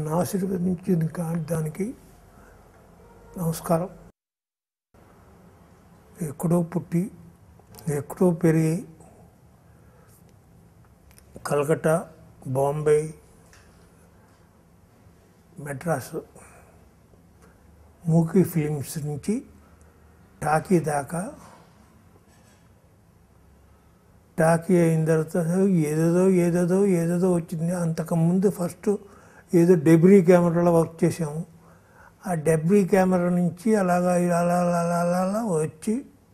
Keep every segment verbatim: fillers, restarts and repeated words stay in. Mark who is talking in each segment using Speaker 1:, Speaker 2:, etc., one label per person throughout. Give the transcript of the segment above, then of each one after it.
Speaker 1: నన్ను ఆశీర్వదించింది దానికి నమస్కారం. ఎక్కడో పుట్టి ఎక్కడో పెరిగి కలకత్తా, బాంబే, మెడ్రాసు మూకీ ఫిలిమ్స్ నుంచి టాకీ దాకా, టాకీ అయిన తర్వాత ఏదేదో ఏదేదో ఏదేదో వచ్చింది. అంతకుముందు ఫస్ట్ ఏదో డెబ్రీ కెమెరాలో వర్క్ చేసాము. ఆ డెబ్రీ కెమెరా నుంచి అలాగా అలా అలా అలా అలా వచ్చి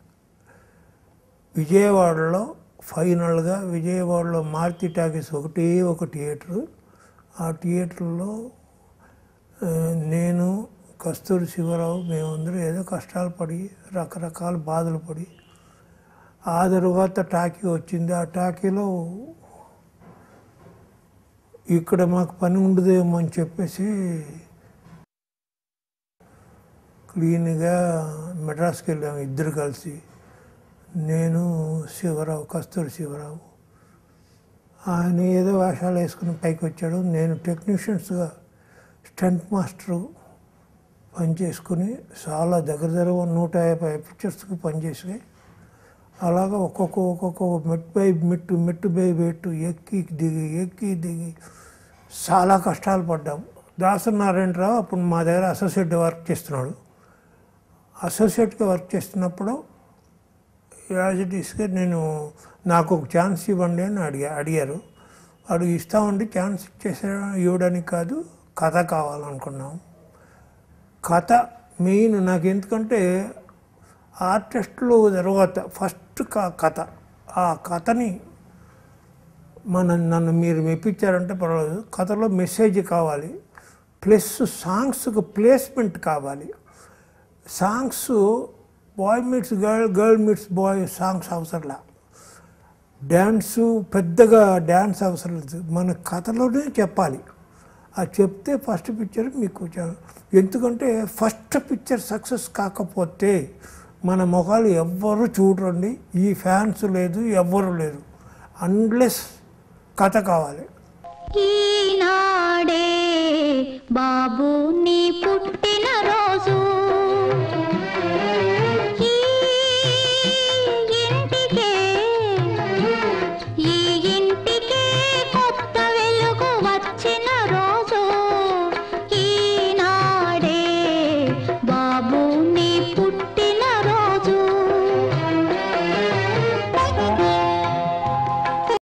Speaker 1: విజయవాడలో ఫైనల్గా విజయవాడలో మారుతి టాకీస్ ఒకటే ఒక థియేటరు. ఆ థియేటర్లో నేను, కస్తూరి శివరావు మేమందరూ ఏదో కష్టాలు పడి రకరకాల బాధలు పడి ఆ తర్వాత టాకీ వచ్చింది. ఆ టాకీలో ఇక్కడ మాకు పని ఉండదేమో అని చెప్పేసి క్లీన్గా మెడ్రాస్కి వెళ్ళాము ఇద్దరు కలిసి. నేను, శివరావు, కస్తూరి శివరావు. ఆయన ఏదో వేషాలు వేసుకుని పైకి వచ్చాడు. నేను టెక్నీషియన్స్గా స్టంట్ మాస్టరు పనిచేసుకుని చాలా దగ్గర దగ్గర నూట యాభై పిక్చర్స్కి పనిచేసి అలాగా ఒక్కొక్క ఒక్కొక్క మెట్టు బై మెట్టు మెట్టు బై మెట్టు ఎక్కి దిగి ఎక్కి దిగి చాలా కష్టాలు పడ్డాము. దాసనారాయణరావు అప్పుడు మా దగ్గర అసోసియేట్గా వర్క్ చేస్తున్నాడు. అసోసియేట్గా వర్క్ చేస్తున్నప్పుడు యాజ్ ఇట్ ఈస్గా నేను నాకు ఒక ఛాన్స్ ఇవ్వండి అని అడిగా అడిగారు. అడుగు ఇస్తామండి, ఛాన్స్ ఇచ్చేసా ఇవ్వడానికి కాదు, కథ కావాలనుకున్నాం. కథ మెయిన్ నాకు, ఎందుకంటే ఆర్టిస్టులు తర్వాత ఫస్ట్ కథ. ఆ కథని మన నన్ను మీరు మెప్పించారంటే పర్వాలేదు, కథలో మెసేజ్ కావాలి, ప్లస్ సాంగ్స్కి ప్లేస్మెంట్ కావాలి. Songs boy meets girl, girl meets boy songs అవసరంలా, డ్యాన్సు పెద్దగా డ్యాన్స్ అవసరం లేదు, మన కథలోనే చెప్పాలి. అది చెప్తే ఫస్ట్ పిక్చర్ మీకు, ఎందుకంటే ఫస్ట్ పిక్చర్ సక్సెస్ కాకపోతే మన ముఖాలు ఎవ్వరు చూడండి, ఈ ఫ్యాన్స్ లేదు, ఎవ్వరు లేరు, అన్లెస్ కథ కావాలి.
Speaker 2: ఈనాడే బాబు నీ పుట్టిన